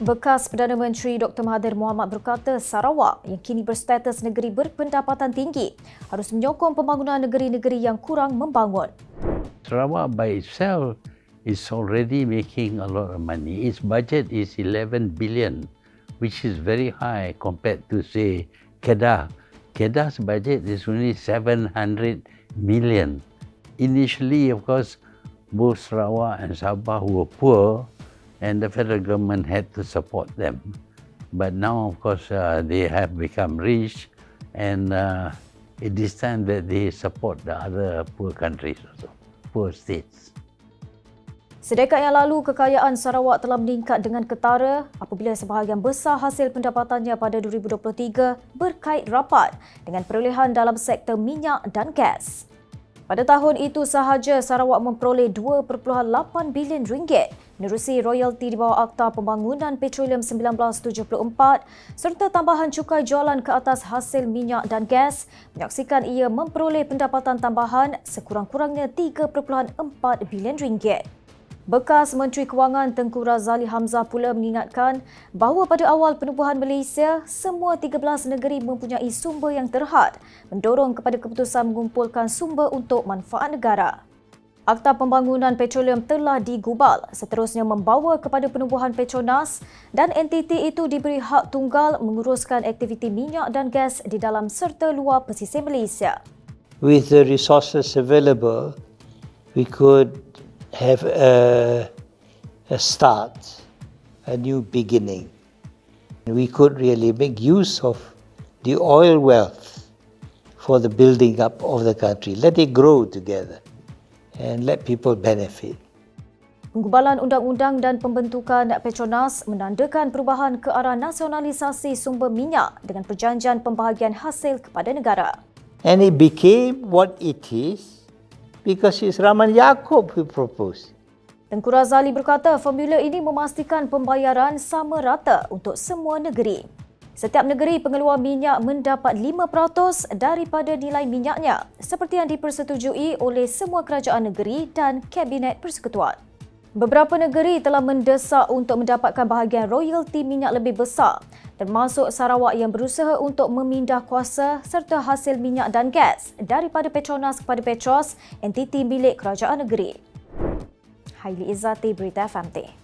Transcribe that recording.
Bekas Perdana Menteri Dr. Mahathir Mohamad berkata Sarawak yang kini berstatus negeri berpendapatan tinggi harus menyokong pembangunan negeri-negeri yang kurang membangun. Sarawak by itself is already making a lot of money. Its budget is 11 billion, which is very high compared to, say, Kedah. Kedah's budget is only 700 million. Initially, of course, both Sarawak and Sabah were poor, and the federal government had to support them. But now, of course, they have become rich, and it is time that they support the other poor countries also, poor states. Sedekad yang lalu, kekayaan Sarawak telah meningkat dengan ketara apabila sebahagian besar hasil pendapatannya pada 2023 berkait rapat dengan perolehan dalam sektor minyak dan gas. Pada tahun itu sahaja, Sarawak memperoleh 2.8 bilion ringgit menerusi royalti di bawah Akta Pembangunan Petroleum 1974 serta tambahan cukai jualan ke atas hasil minyak dan gas menyaksikan ia memperoleh pendapatan tambahan sekurang-kurangnya 3.4 bilion ringgit. Bekas Menteri Kewangan Tengku Razali Hamzah pula mengingatkan bahawa pada awal penubuhan Malaysia, semua 13 negeri mempunyai sumber yang terhad, mendorong kepada keputusan mengumpulkan sumber untuk manfaat negara. Akta Pembangunan Petroleum telah digubal, seterusnya membawa kepada penubuhan Petronas dan entiti itu diberi hak tunggal menguruskan aktiviti minyak dan gas di dalam serta luar pesisir Malaysia. With the resources available, we could have a start, a new beginning. We could really make use of the oil wealth for the building up of the country. Let it grow together and let people benefit. Penggubalan undang-undang dan pembentukan Petronas menandakan perubahan ke arah nasionalisasi sumber minyak dengan perjanjian pembahagian hasil kepada negara. And it became what it is because it's Rahman Yaakob who proposed. Tengku Razali berkata formula ini memastikan pembayaran sama rata untuk semua negeri. Setiap negeri pengeluar minyak mendapat 5% daripada nilai minyaknya seperti yang dipersetujui oleh semua kerajaan negeri dan Kabinet Persekutuan. Beberapa negeri telah mendesak untuk mendapatkan bahagian royalti minyak lebih besar, termasuk Sarawak yang berusaha untuk memindah kuasa serta hasil minyak dan gas daripada Petronas kepada Petros, entiti milik kerajaan negeri. Haili Izzati, Berita FMT.